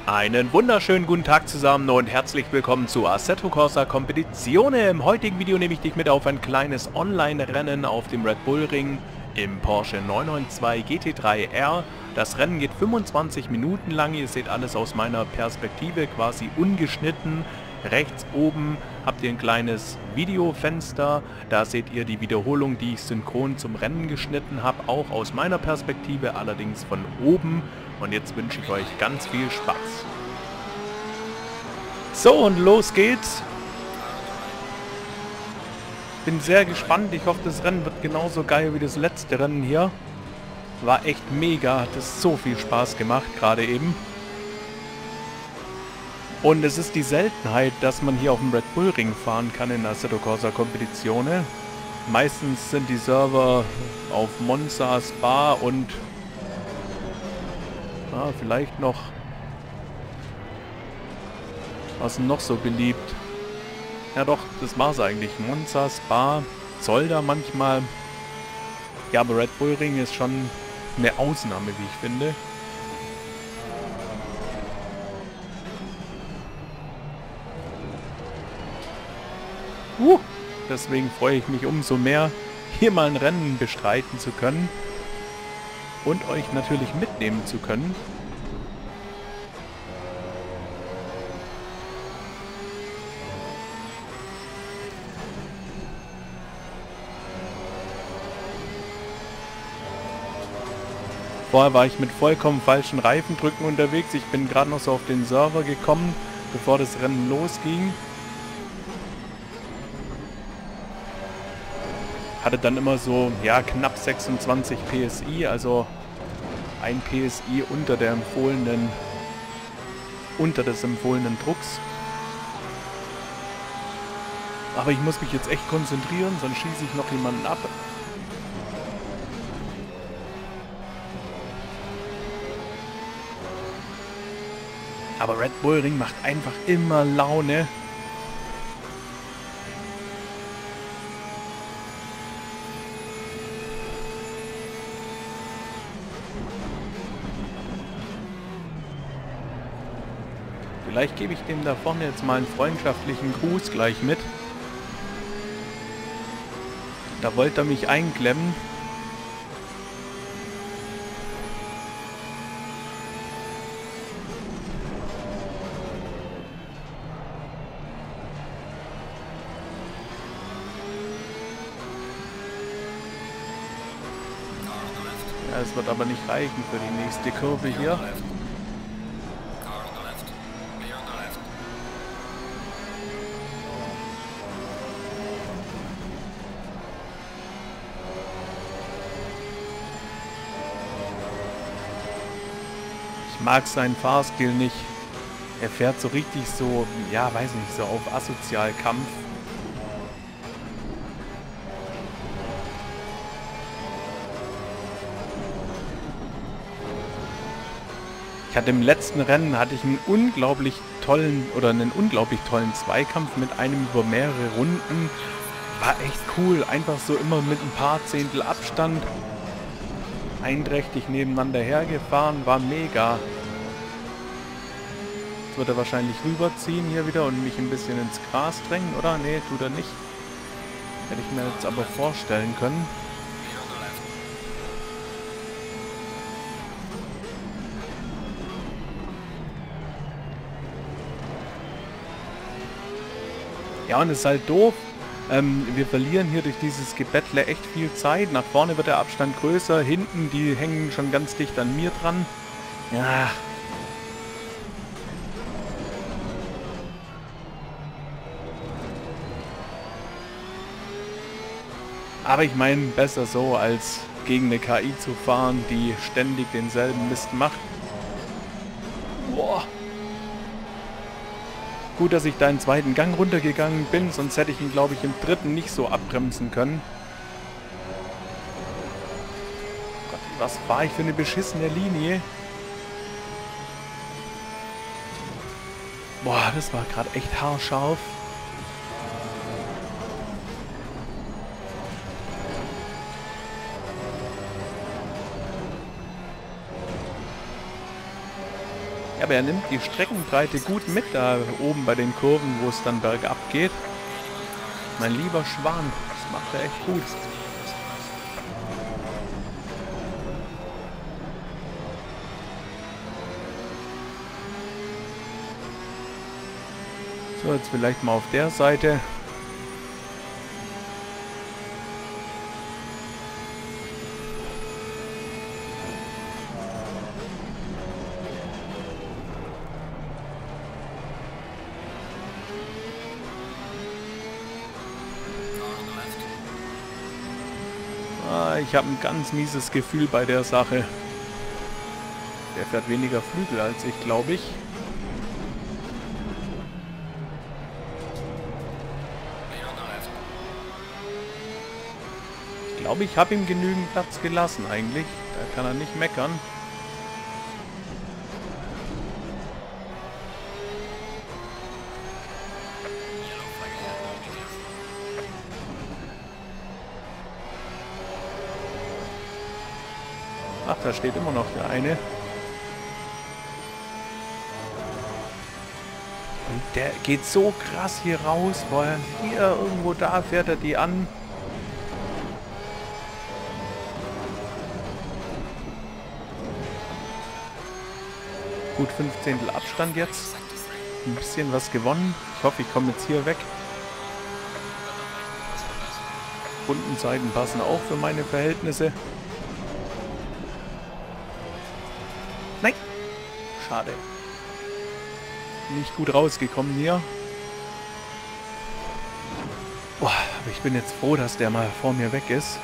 Einen wunderschönen guten Tag zusammen und herzlich willkommen zu Assetto Corsa Competizione. Im heutigen Video nehme ich dich mit auf ein kleines Online-Rennen auf dem Red Bull Ring im Porsche 992 GT3R. Das Rennen geht 25 Minuten lang, ihr seht alles aus meiner Perspektive, quasi ungeschnitten. Rechts oben habt ihr ein kleines Videofenster, da seht ihr die Wiederholung, die ich synchron zum Rennen geschnitten habe, auch aus meiner Perspektive, allerdings von oben. Und jetzt wünsche ich euch ganz viel Spaß. So, und los geht's. Bin sehr gespannt, ich hoffe, das Rennen wird genauso geil wie das letzte Rennen hier. War echt mega, hat es so viel Spaß gemacht, gerade eben. Und es ist die Seltenheit, dass man hier auf dem Red Bull Ring fahren kann in Assetto Corsa Competizione. Meistens sind die Server auf Monza, Spa und vielleicht noch, was ist noch so beliebt? Ja doch, das war's eigentlich. Monza, Spa, Zolder manchmal. Ja, aber Red Bull Ring ist schon eine Ausnahme, wie ich finde. Deswegen freue ich mich umso mehr, hier mal ein Rennen bestreiten zu können und euch natürlich mitnehmen zu können. Vorher war ich mit vollkommen falschen Reifendrücken unterwegs. Ich bin gerade noch so auf den Server gekommen, bevor das Rennen losging. Hatte dann immer so, ja, knapp 26 PSI, also ein PSI unter des empfohlenen Drucks. Aber ich muss mich jetzt echt konzentrieren, sonst schieße ich noch jemanden ab. Aber Red Bull Ring macht einfach immer Laune. Vielleicht gebe ich dem da vorne jetzt mal einen freundschaftlichen Gruß gleich mit. Da wollte er mich einklemmen. Ja, es wird aber nicht reichen für die nächste Kurve hier. Ich mag seinen Fahrstil nicht. Er fährt so richtig so, ja, weiß nicht, so auf Asozialkampf. Im letzten Rennen hatte ich einen unglaublich tollen Zweikampf mit einem über mehrere Runden. War echt cool, einfach so immer mit ein paar Zehntel Abstand einträchtig nebeneinander hergefahren, war mega. Jetzt wird er wahrscheinlich rüberziehen hier wieder und mich ein bisschen ins Gras drängen, oder? Nee, tut er nicht. Hätte ich mir jetzt aber vorstellen können. Ja, und es ist halt doof. Wir verlieren hier durch dieses Gebettle echt viel Zeit. Nach vorne wird der Abstand größer. Hinten, die hängen schon ganz dicht an mir dran. Ja. Aber ich meine, besser so, als gegen eine KI zu fahren, die ständig denselben Mist macht. Boah. Gut, dass ich da in den zweiten Gang runtergegangen bin, sonst hätte ich ihn, glaube ich, im dritten nicht so abbremsen können. Gott, was war ich für eine beschissene Linie? Boah, das war gerade echt haarscharf. Ja, aber er nimmt die Streckenbreite gut mit, da oben bei den Kurven, wo es dann bergab geht. Mein lieber Schwan, das macht er echt gut. So, jetzt vielleicht mal auf der Seite. Ich habe ein ganz mieses Gefühl bei der Sache. Der fährt weniger Flügel als ich, glaube ich. Ich glaube, ich habe ihm genügend Platz gelassen eigentlich. Da kann er nicht meckern. Ach, da steht immer noch der eine. Und der geht so krass hier raus, weil hier irgendwo da fährt er die an. Gut 15. Abstand jetzt. Ein bisschen was gewonnen. Ich hoffe, ich komme jetzt hier weg. Rundenzeiten passen auch für meine Verhältnisse. Nein! Schade. Nicht gut rausgekommen hier. Boah, aber ich bin jetzt froh, dass der mal vor mir weg ist.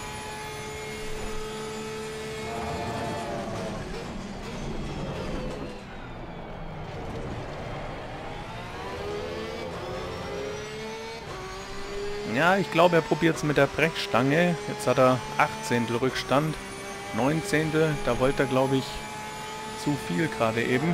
Ja, ich glaube, er probiert es mit der Brechstange. Jetzt hat er 18. Rückstand. 19. Da wollte er, glaube ich, zu viel gerade eben.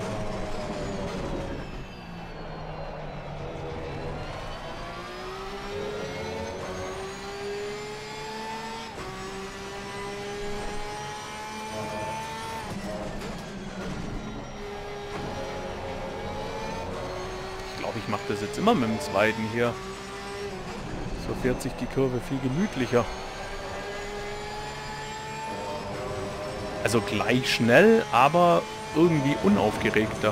Ich glaube, ich mache das jetzt immer mit dem zweiten hier. So fährt sich die Kurve viel gemütlicher. Also gleich schnell, aber irgendwie unaufgeregter.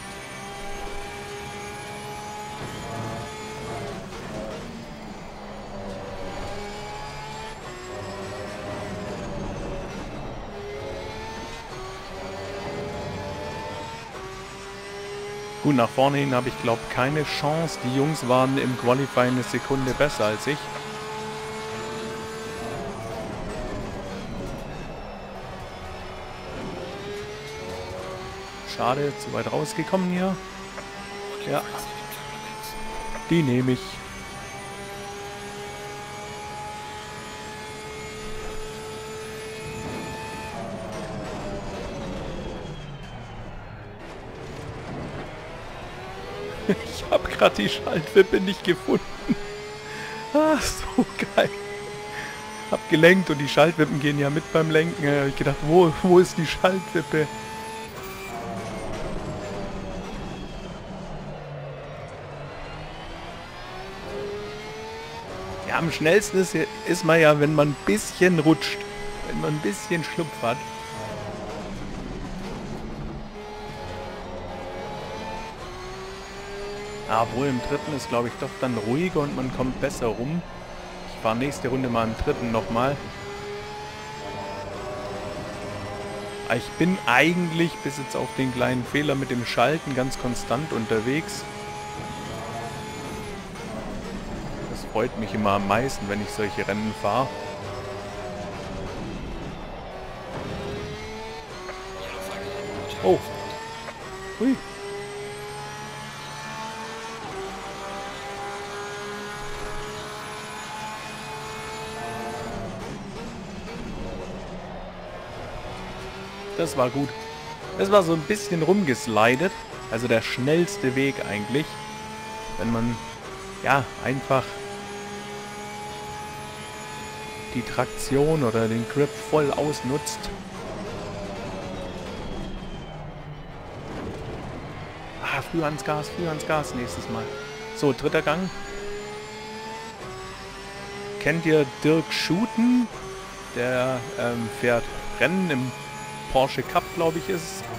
Gut, nach vorne hin habe ich, glaube ich, keine Chance. Die Jungs waren im Qualifying eine Sekunde besser als ich. Schade, zu weit rausgekommen hier. Ja, die nehme ich. Ich habe gerade die Schaltwippe nicht gefunden. Ah, so geil. Hab gelenkt und die Schaltwippen gehen ja mit beim Lenken. Da hab ich gedacht, wo ist die Schaltwippe? Ja, am schnellsten ist man ja, wenn man ein bisschen rutscht. Wenn man ein bisschen Schlupf hat. Obwohl im dritten ist, glaube ich, doch dann ruhiger und man kommt besser rum. Ich fahre nächste Runde mal im dritten nochmal. Ich bin eigentlich bis jetzt auf den kleinen Fehler mit dem Schalten ganz konstant unterwegs. Das freut mich immer am meisten, wenn ich solche Rennen fahre. Oh. Hui. Das war gut. Das war so ein bisschen rumgeslidet. Also der schnellste Weg eigentlich. Wenn man, ja, einfach die Traktion oder den Grip voll ausnutzt. Ah, früh ans Gas nächstes Mal. So, dritter Gang. Kennt ihr Dirk Schuten? Der fährt Rennen im Porsche Cup, glaube ich, ist es.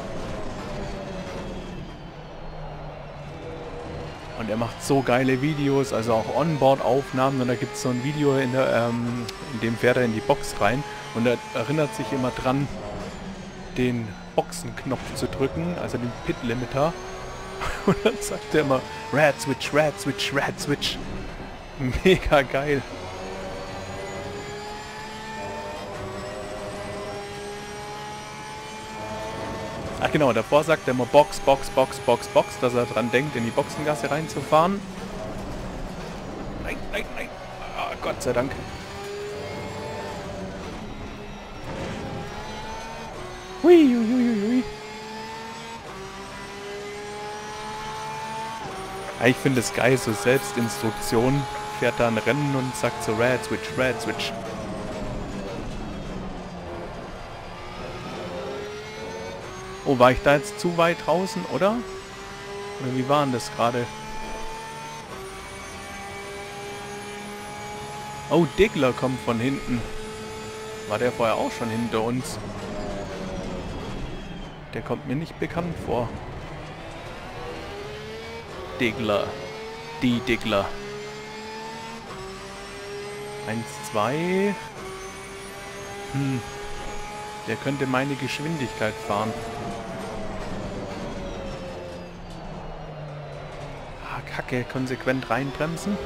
Und er macht so geile Videos, also auch Onboard-Aufnahmen. Und da gibt es so ein Video, in dem fährt er in die Box rein. Und er erinnert sich immer dran, den Boxenknopf zu drücken, also den Pit-Limiter. Und dann sagt er immer, Red Switch, Red Switch, Red Switch. Mega geil. Ach genau, davor sagt er immer Box, Box, Box, Box, Box, dass er dran denkt, in die Boxengasse reinzufahren. Nein, nein, nein. Ah, Gott sei Dank. Hui, hui, hui, hui. Ich finde es geil, so Selbstinstruktion. Fährt da ein Rennen und sagt so Red Switch, Red Switch. Oh, war ich da jetzt zu weit draußen, oder? Oder wie war denn das gerade? Oh, Diggler kommt von hinten. War der vorher auch schon hinter uns? Der kommt mir nicht bekannt vor. Diggler. Die Diggler. 1, 2. Der könnte meine Geschwindigkeit fahren. Ah, Kacke. Konsequent reinbremsen.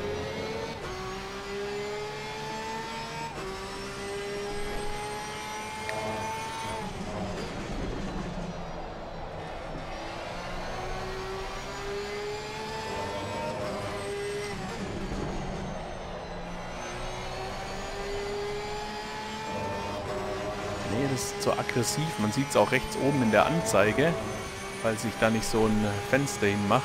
Nee, das ist zu aggressiv. Man sieht es auch rechts oben in der Anzeige, falls ich da nicht so ein Fenster hinmache.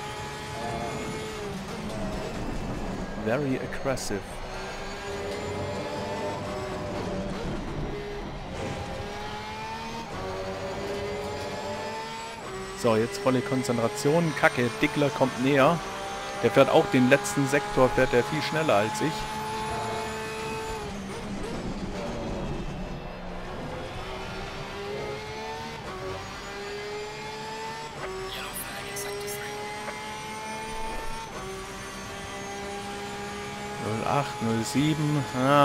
Very aggressive. So, jetzt volle Konzentration. Kacke, Diggler kommt näher. Der fährt auch den letzten Sektor, fährt er viel schneller als ich. .08, 07, ah.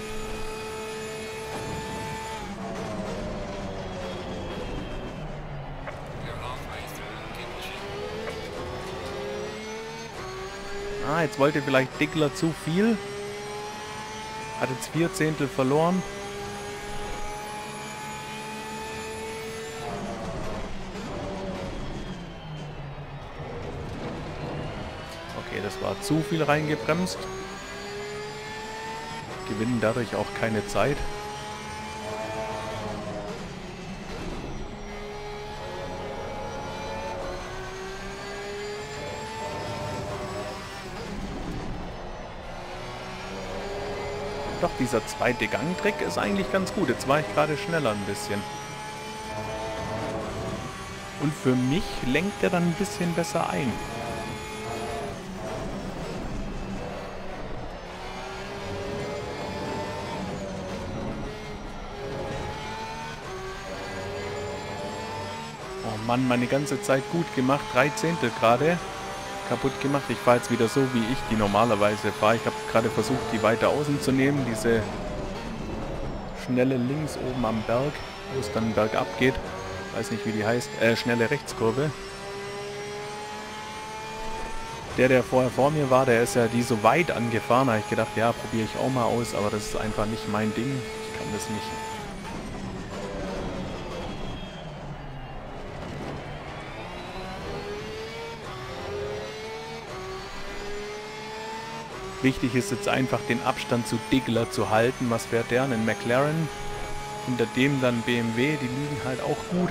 Jetzt wollte vielleicht Diggler zu viel. Hat jetzt 4 Zehntel verloren. Okay, das war zu viel reingebremst. Gewinnen dadurch auch keine Zeit. Doch, dieser zweite Gangtrick ist eigentlich ganz gut. Jetzt war ich gerade schneller ein bisschen. Und für mich lenkt er dann ein bisschen besser ein. Oh Mann, meine ganze Zeit gut gemacht. 3 Zehntel gerade kaputt gemacht. Ich fahre jetzt wieder so, wie ich die normalerweise fahre. Ich habe gerade versucht, die weiter außen zu nehmen. Diese schnelle links oben am Berg, wo es dann bergab geht. Weiß nicht, wie die heißt. Schnelle Rechtskurve. Der vorher vor mir war, der ist ja die so weit angefahren. Da habe ich gedacht, ja, probiere ich auch mal aus. Aber das ist einfach nicht mein Ding. Ich kann das nicht. Wichtig ist jetzt einfach den Abstand zu Diggler zu halten. Was fährt der? Einen McLaren. Hinter dem dann BMW. Die liegen halt auch gut.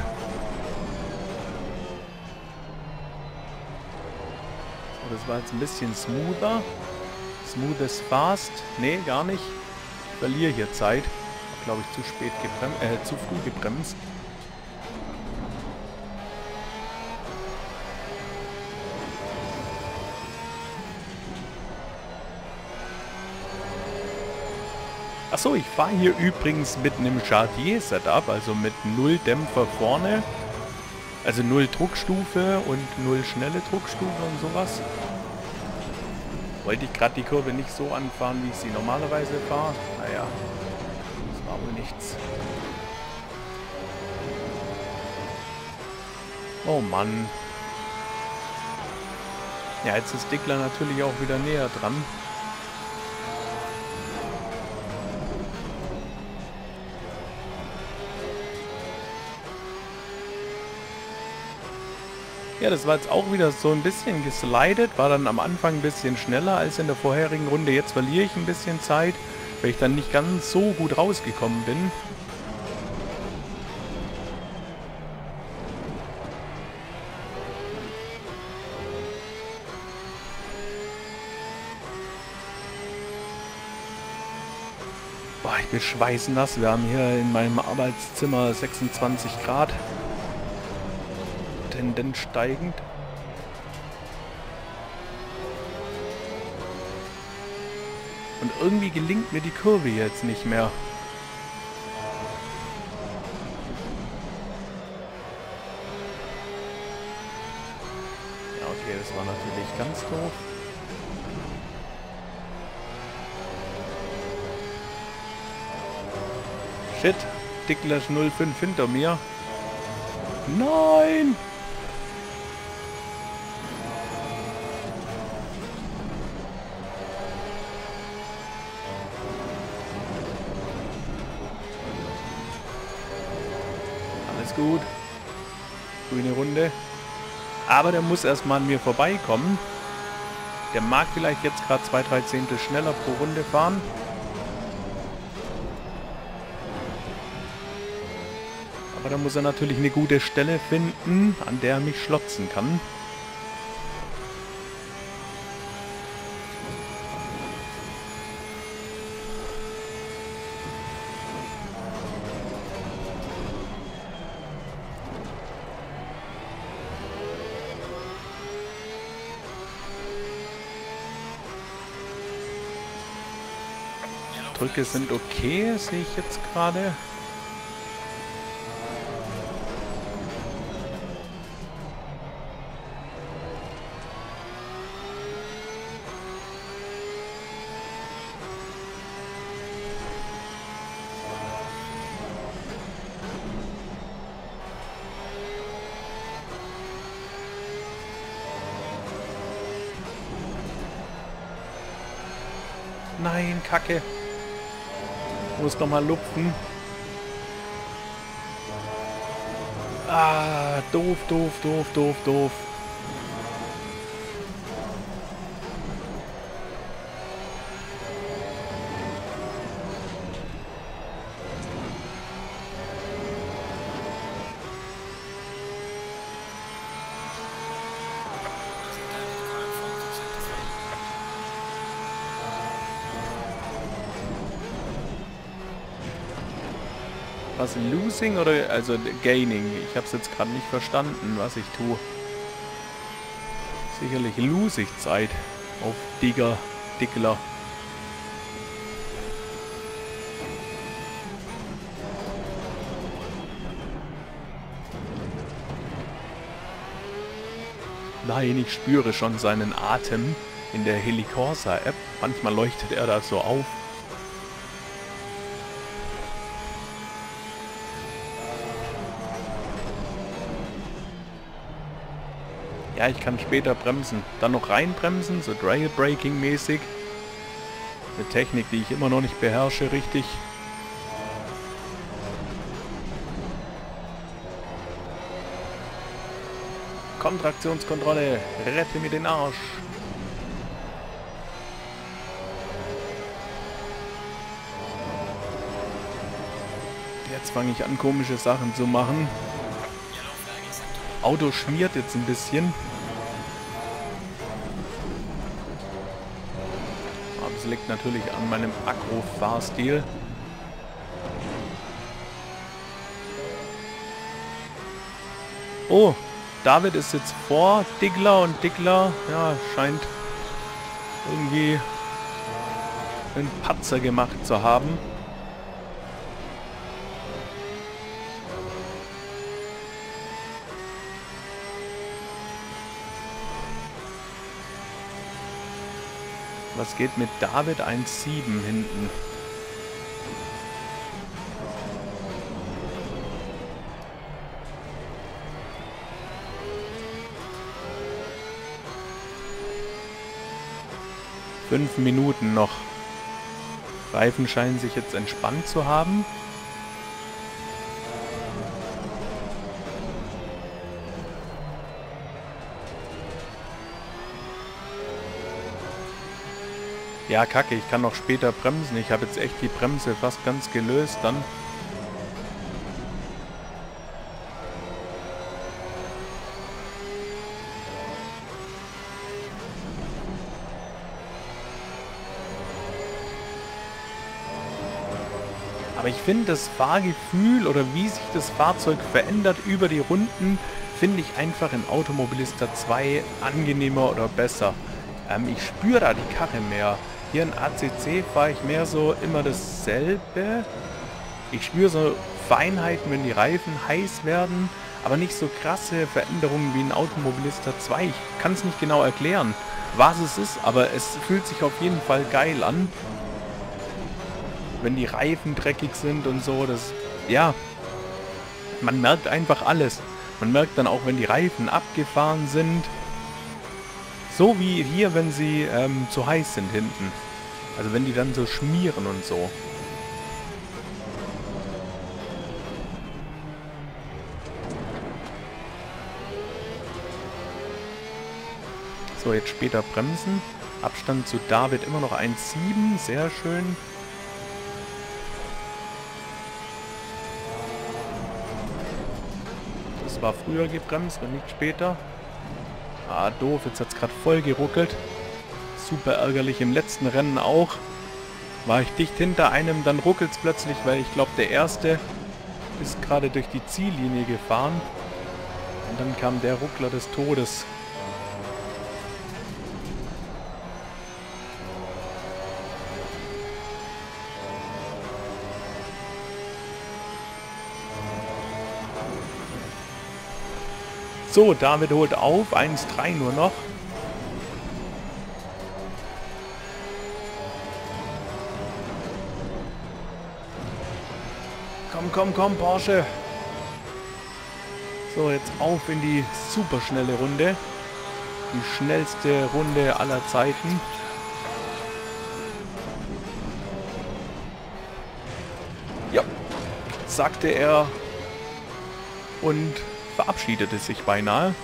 So, das war jetzt ein bisschen smoother. Smooth is fast. Nee, gar nicht. Ich verliere hier Zeit. Glaube ich zu spät zu früh gebremst. Achso, ich fahre hier übrigens mit einem Chartier-Setup, also mit 0 Dämpfer vorne. Also 0 Druckstufe und 0 schnelle Druckstufe und sowas. Wollte ich gerade die Kurve nicht so anfahren, wie ich sie normalerweise fahre. Naja, das war wohl nichts. Oh Mann. Ja, jetzt ist Dickler natürlich auch wieder näher dran. Ja, das war jetzt auch wieder so ein bisschen geslidet, war dann am Anfang ein bisschen schneller als in der vorherigen Runde. Jetzt verliere ich ein bisschen Zeit, weil ich dann nicht ganz so gut rausgekommen bin. Boah, ich bin schweißnass. Wir haben hier in meinem Arbeitszimmer 26 Grad. Tendenz steigend. Und irgendwie gelingt mir die Kurve jetzt nicht mehr. Ja, okay, das war natürlich ganz doof. Shit, Dicklash 05 hinter mir. Nein! Alles gut. Grüne Runde. Aber der muss erstmal an mir vorbeikommen. Der mag vielleicht jetzt gerade 2-3 Zehntel schneller pro Runde fahren. Aber da muss er natürlich eine gute Stelle finden, an der er mich schlotzen kann. Drücke sind okay, sehe ich jetzt gerade. Nein, Kacke. Muss noch mal lupfen. Ah, doof, doof, doof, doof, doof. Was, losing oder also gaining? Ich habe es jetzt gerade nicht verstanden, was ich tue. Sicherlich lose ich Zeit auf Dickler. Nein, ich spüre schon seinen Atem in der Helicorsa-App. Manchmal leuchtet er da so auf. Ja, ich kann später bremsen. Dann noch reinbremsen, so Trail Braking mäßig. Eine Technik, die ich immer noch nicht beherrsche richtig. Kontraktionskontrolle, rette mir den Arsch. Jetzt fange ich an, komische Sachen zu machen. Auto schmiert jetzt ein bisschen. Aber es liegt natürlich an meinem Akro-Fahrstil. Oh, David ist jetzt vor Dickler und Dickler, ja, scheint irgendwie einen Patzer gemacht zu haben. Was geht mit David 1,7 hinten? Fünf Minuten noch. Reifen scheinen sich jetzt entspannt zu haben. Ja, kacke, ich kann noch später bremsen. Ich habe jetzt echt die Bremse fast ganz gelöst dann. Aber ich finde das Fahrgefühl oder wie sich das Fahrzeug verändert über die Runden, finde ich einfach in Automobilista 2 angenehmer oder besser. Ich spüre da die Karre mehr. Hier in ACC fahre ich mehr so immer dasselbe. Ich spüre so Feinheiten, wenn die Reifen heiß werden, aber nicht so krasse Veränderungen wie in Automobilista 2. Ich kann es nicht genau erklären, was es ist, aber es fühlt sich auf jeden Fall geil an. Wenn die Reifen dreckig sind und so, das, ja, man merkt einfach alles. Man merkt dann auch, wenn die Reifen abgefahren sind. So wie hier, wenn sie zu heiß sind hinten. Also wenn die dann so schmieren und so. So, jetzt später bremsen. Abstand zu David immer noch 1,7. Sehr schön. Das war früher gebremst und nicht später. Ah, doof. Jetzt hat es gerade voll geruckelt. Super ärgerlich. Im letzten Rennen auch. War ich dicht hinter einem, dann ruckelt es plötzlich, weil ich glaube, der Erste ist gerade durch die Ziellinie gefahren. Und dann kam der Ruckler des Todes. So, David holt auf. 1,3 nur noch. Komm, Porsche. So, jetzt auf in die super schnelle Runde. Die schnellste Runde aller Zeiten. Ja, sagte er und verabschiedete sich beinahe.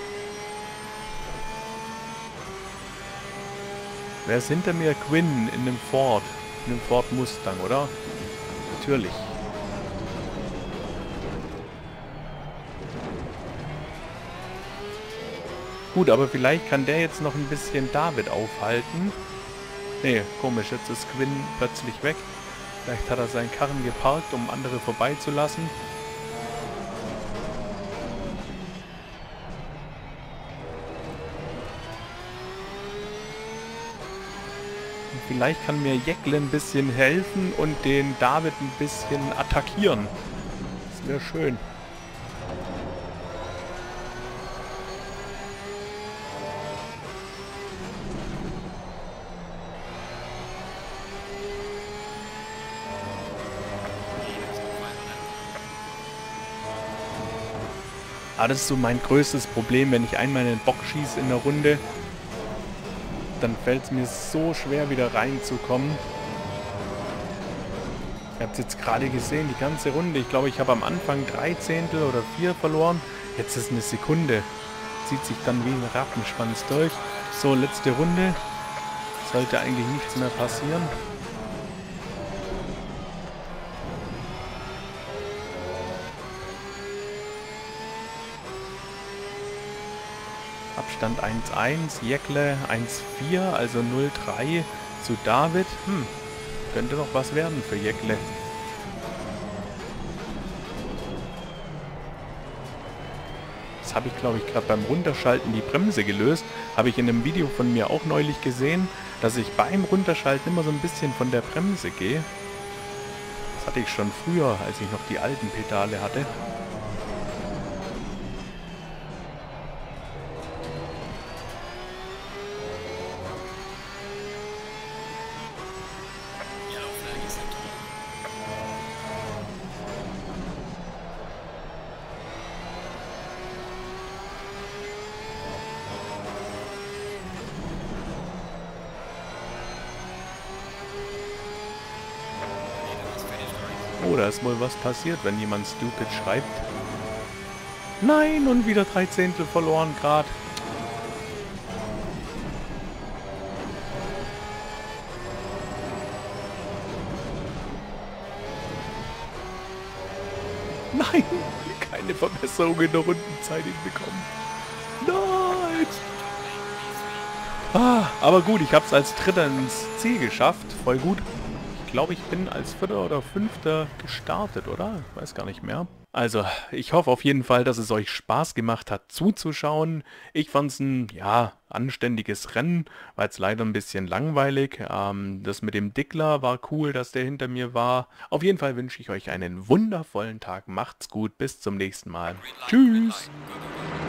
Wer ist hinter mir? Quinn in einem Ford. In einem Ford Mustang, oder? Natürlich. Gut, aber vielleicht kann der jetzt noch ein bisschen David aufhalten. Nee, komisch, jetzt ist Quinn plötzlich weg. Vielleicht hat er seinen Karren geparkt, um andere vorbeizulassen. Und vielleicht kann mir Jäckle ein bisschen helfen und den David ein bisschen attackieren. Das wäre schön. Ah, das ist so mein größtes Problem, wenn ich einmal in den Bock schieße in der Runde, dann fällt es mir so schwer, wieder reinzukommen. Ihr habt es jetzt gerade gesehen, die ganze Runde. Ich glaube, ich habe am Anfang 3 Zehntel oder 4 verloren. Jetzt ist eine Sekunde. Zieht sich dann wie ein Rattenschwanz durch. So, letzte Runde. Sollte eigentlich nichts mehr passieren. Abstand 1,1, Jäckle 1,4, also 0,3 zu David. Könnte noch was werden für Jäckle. Das habe ich, glaube ich, gerade beim Runterschalten die Bremse gelöst. Habe ich in einem Video von mir auch neulich gesehen, dass ich beim Runterschalten immer so ein bisschen von der Bremse gehe. Das hatte ich schon früher, als ich noch die alten Pedale hatte. Oh, da ist wohl was passiert, wenn jemand stupid schreibt. Nein, und wieder 3 Zehntel verloren gerade. Nein, keine Verbesserung in der Rundenzeit bekommen. Nein! Ah, aber gut, ich habe es als Dritter ins Ziel geschafft. Voll gut. Ich glaube, ich bin als Vierter oder Fünfter gestartet, oder? Ich weiß gar nicht mehr. Also, ich hoffe auf jeden Fall, dass es euch Spaß gemacht hat zuzuschauen. Ich fand es ein, ja, anständiges Rennen, war jetzt leider ein bisschen langweilig. Das mit dem Dickler war cool, dass der hinter mir war. Auf jeden Fall wünsche ich euch einen wundervollen Tag. Macht's gut, bis zum nächsten Mal. Tschüss!